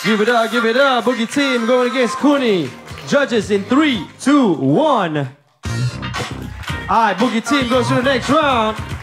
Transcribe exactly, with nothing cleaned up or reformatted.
Give it up, give it up. Boogie team going against Cooni. Judges in three, two, one. All right, Boogie team goes to the next round.